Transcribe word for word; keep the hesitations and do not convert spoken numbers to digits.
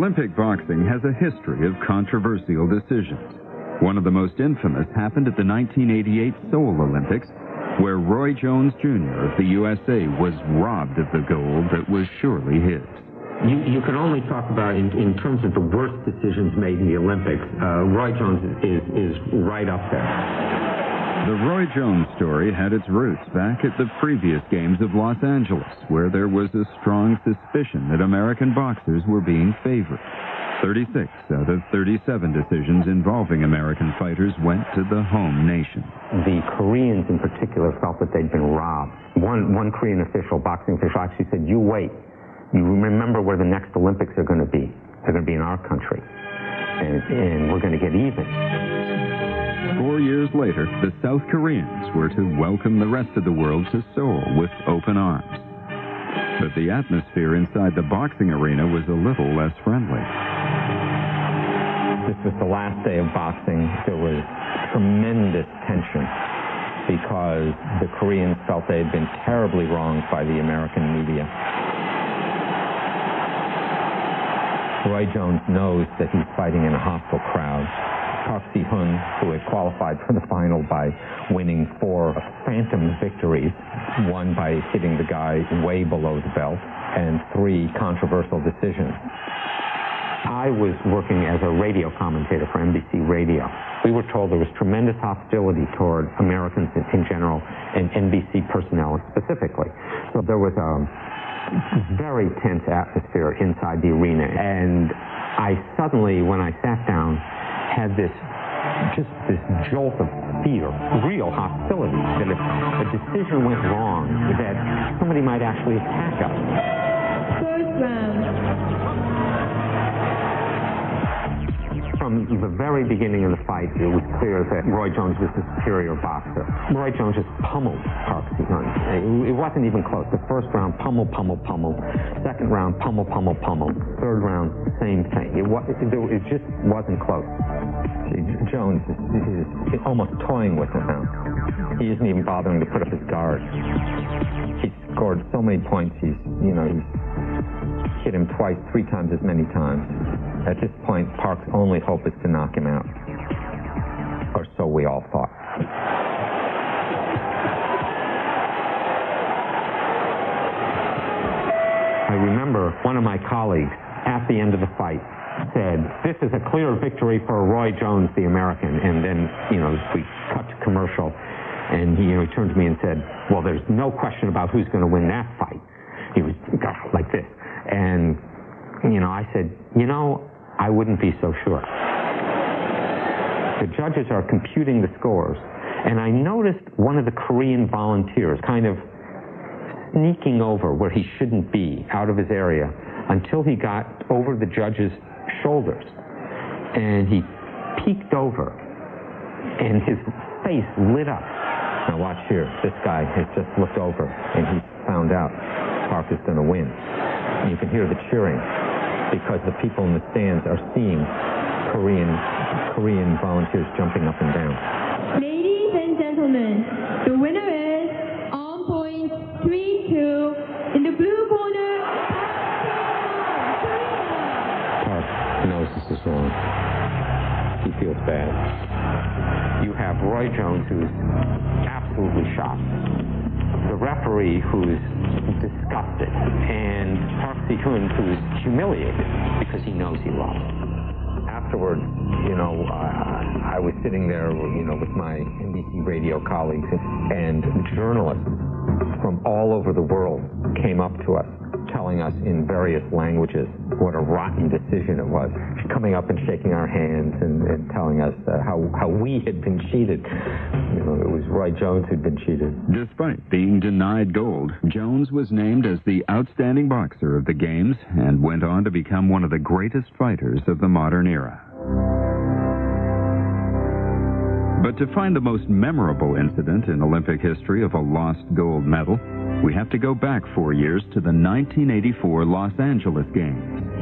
Olympic boxing has a history of controversial decisions. One of the most infamous happened at the nineteen eighty-eight Seoul Olympics, where Roy Jones Junior of the U S A was robbed of the gold that was surely his. You, you can only talk about, in, in terms of the worst decisions made in the Olympics, uh, Roy Jones is, is right up there. The Roy Jones story had its roots back at the previous Games of Los Angeles, where there was a strong suspicion that American boxers were being favored. thirty-six out of thirty-seven decisions involving American fighters went to the home nation. The Koreans in particular felt that they'd been robbed. One, one Korean official, boxing official, actually said, you wait. You remember where the next Olympics are going to be. They're going to be in our country. And, and we're going to get even. Four years later, the South Koreans were to welcome the rest of the world to Seoul with open arms. But the atmosphere inside the boxing arena was a little less friendly. This was the last day of boxing. There was tremendous tension because the Koreans felt they had been terribly wronged by the American media. Roy Jones knows that he's fighting in a hostile crowd. Park Si-hun, who had qualified for the final by winning four phantom victories, one by hitting the guy way below the belt, and three controversial decisions. I was working as a radio commentator for N B C Radio. We were told there was tremendous hostility toward Americans in, in general and N B C personnel specifically. So there was a very tense atmosphere inside the arena, and I suddenly, when I sat down, had this just this jolt of fear, real hostility, that if a decision went wrong, that somebody might actually attack us. First round. From the very beginning of the fight, it was clear that Roy Jones was the superior boxer. Roy Jones just pummeled Park Si-hun. It wasn't even close. The first round, pummel, pummel, pummel. Second round, pummel, pummel, pummel. Third round, same thing. It, was, it, it just wasn't close. Jones is, is almost toying with it now. He isn't even bothering to put up his guard. He's scored so many points. He's, you know, he's hit him twice, three times as many times. At this point, Park's only hope is to knock him out. Or so we all thought. I remember one of my colleagues at the end of the fight said, this is a clear victory for Roy Jones, the American. And then, you know, we cut to commercial, and he, you know, he turned to me and said, well, there's no question about who's going to win that fight. He was like this. And, you know, I said, you know, I wouldn't be so sure. The judges are computing the scores, and I noticed one of the Korean volunteers kind of sneaking over where he shouldn't be, out of his area, until he got over the judge's shoulders. And he peeked over, and his face lit up. Now watch here. This guy has just looked over, and he found out Park is going to win. And you can hear the cheering, because the people in the stands are seeing Korean Korean volunteers jumping up and down. Ladies and gentlemen, the winner is on point three two in the blue corner. Park knows this is wrong. He feels bad. You have Roy Jones, who's absolutely shocked. The referee, who's disgusted, and Park Si-hun, who's humiliated because he knows he lost. Afterwards, you know, uh, I was sitting there, you know, with my N B C radio colleagues, and journalists from all over the world came up to us, telling us in various languages what a rotten decision it was, coming up and shaking our hands and, and telling us uh, how, how we had been cheated. You know, it was Roy Jones who'd been cheated. Despite being denied gold, Jones was named as the outstanding boxer of the Games and went on to become one of the greatest fighters of the modern era. But to find the most memorable incident in Olympic history of a lost gold medal, we have to go back four years to the nineteen eighty-four Los Angeles Games.